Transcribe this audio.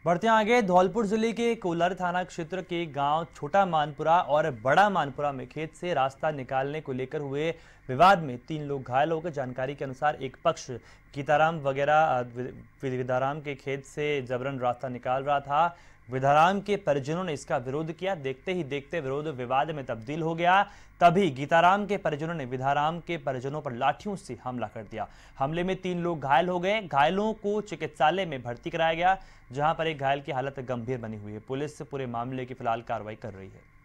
बढ़ते हैं आगे। धौलपुर जिले के कोलार थाना क्षेत्र के गांव छोटा मानपुरा और बड़ा मानपुरा में खेत से रास्ता निकालने को लेकर हुए विवाद में 3 लोग घायल हो गए। जानकारी के अनुसार एक पक्ष गीताराम विधाराम के खेत से जबरन रास्ता निकाल रहा था। विधाराम के परिजनों ने इसका विरोध किया। देखते ही देखते विरोध विवाद में तब्दील हो गया। तभी गीताराम के परिजनों ने विधाराम के परिजनों पर लाठियों से हमला कर दिया। हमले में 3 लोग घायल हो गए। घायलों को चिकित्सालय में भर्ती कराया गया, जहां पर एक घायल की हालत गंभीर बनी हुई है। पुलिस पूरे मामले की फिलहाल कार्रवाई कर रही है।